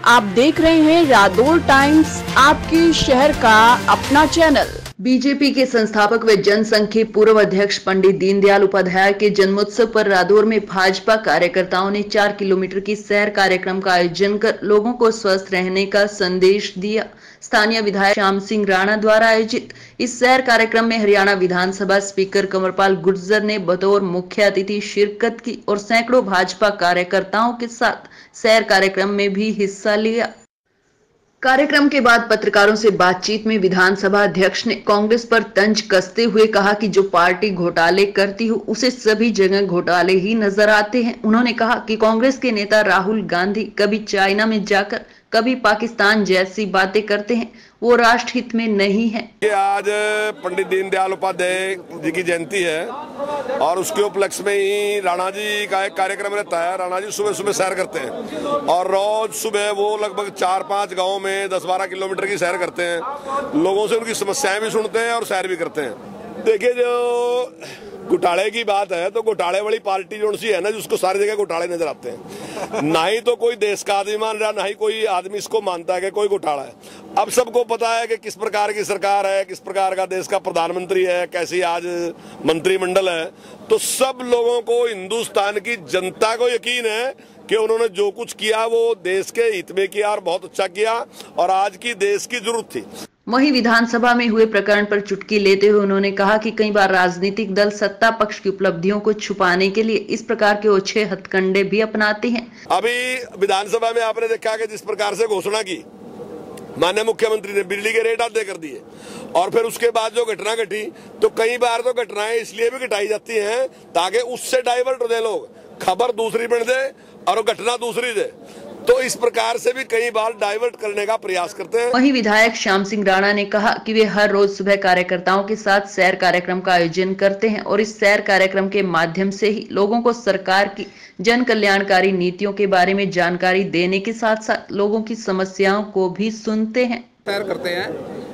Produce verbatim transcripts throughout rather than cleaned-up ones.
आप देख रहे हैं रादौर टाइम्स, आपके शहर का अपना चैनल। बीजेपी के संस्थापक व जनसंघ के पूर्व अध्यक्ष पंडित दीनदयाल उपाध्याय के जन्मोत्सव पर रादौर में भाजपा कार्यकर्ताओं ने चार किलोमीटर की सैर कार्यक्रम का आयोजन कर लोगों को स्वस्थ रहने का संदेश दिया। स्थानीय विधायक श्याम सिंह राणा द्वारा आयोजित इस सैर कार्यक्रम में हरियाणा विधानसभा स्पीकर कंवरपाल गुर्जर ने बतौर मुख्य अतिथि शिरकत की और सैकड़ों भाजपा कार्यकर्ताओं के साथ सैर कार्यक्रम में भी हिस्सा लिया। कार्यक्रम के बाद पत्रकारों से बातचीत में विधानसभा अध्यक्ष ने कांग्रेस पर तंज कसते हुए कहा कि जो पार्टी घोटाले करती हो उसे सभी जगह घोटाले ही नजर आते हैं। उन्होंने कहा कि कांग्रेस के नेता राहुल गांधी कभी चाइना में जाकर कभी पाकिस्तान जैसी बातें करते हैं, वो राष्ट्र हित में नहीं है। आज पंडित दीनदयाल उपाध्याय जी की जयंती है और उसके उपलक्ष्य में ही राणा जी का एक कार्यक्रम रहता है। राणा जी सुबह सुबह सैर करते हैं और रोज सुबह वो लगभग चार पांच गांव में दस बारह किलोमीटर की सैर करते हैं। लोगों से उनकी समस्याएं भी सुनते हैं और सैर भी करते हैं। देखिए, जो घोटाले की बात है तो घोटाले वाली पार्टी जो सी है ना, जिसको सारी जगह घोटाले नजर आते हैं। ना ही तो कोई देश का आदमी मान रहा, ना ही कोई आदमी इसको मानता है कि कोई घोटाला है। अब सबको पता है कि किस प्रकार की सरकार है, किस प्रकार का देश का प्रधानमंत्री है, कैसी आज मंत्रिमंडल है। तो सब लोगों को, हिंदुस्तान की जनता को यकीन है कि उन्होंने जो कुछ किया वो देश के हित में किया और बहुत अच्छा किया और आज की देश की जरूरत थी। वहीं विधानसभा में हुए प्रकरण पर चुटकी लेते हुए उन्होंने कहा कि कई बार राजनीतिक दल सत्ता पक्ष की उपलब्धियों को छुपाने के लिए इस प्रकार के ओछे हथकंडे भी अपनाते हैं। अभी विधानसभा में आपने देखा कि जिस प्रकार से घोषणा की माननीय मुख्यमंत्री ने, बिजली के रेट आधे कर दिए और फिर उसके बाद जो घटना घटी, तो कई बार तो घटनाएं इसलिए भी घटाई जाती हैं ताकि उससे डाइवर्ट हो जाए लोग, खबर दूसरी बन दे और घटना दूसरी दे। तो इस प्रकार से भी कई बार डाइवर्ट करने का प्रयास करते हैं। वहीं विधायक श्याम सिंह राणा ने कहा कि वे हर रोज सुबह कार्यकर्ताओं के साथ सैर कार्यक्रम का आयोजन करते हैं और इस सैर कार्यक्रम के माध्यम से ही लोगों को सरकार की जन कल्याणकारी नीतियों के बारे में जानकारी देने के साथ साथ लोगों की समस्याओं को भी सुनते हैं। सैर करते हैं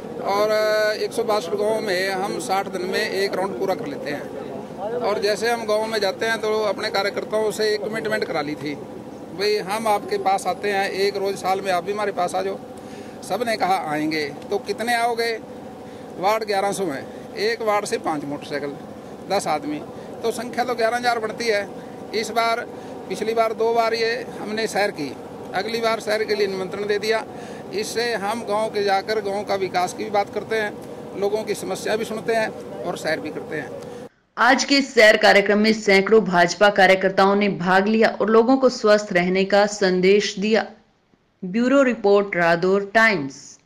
और एक सौ बासठ गाँव में हम साठ दिन में एक राउंड पूरा कर लेते हैं। और जैसे हम गाँव में जाते हैं तो अपने कार्यकर्ताओं से एक कमिटमेंट करा ली थी, भाई हम आपके पास आते हैं, एक रोज साल में आप भी हमारे पास आ जाओ। सब ने कहा आएंगे। तो कितने आओगे? वार्ड ग्यारह सौ है, एक वार्ड से पांच मोटरसाइकिल, दस आदमी, तो संख्या तो ग्यारह हजार बढ़ती है। इस बार, पिछली बार दो बार ये हमने सैर की, अगली बार सैर के लिए निमंत्रण दे दिया। इससे हम गाँव के जाकर गाँव का विकास की भी बात करते हैं, लोगों की समस्या भी सुनते हैं और सैर भी करते हैं। आज के सैर कार्यक्रम में सैकड़ों भाजपा कार्यकर्ताओं ने भाग लिया और लोगों को स्वस्थ रहने का संदेश दिया। Bureau report, Radaur times.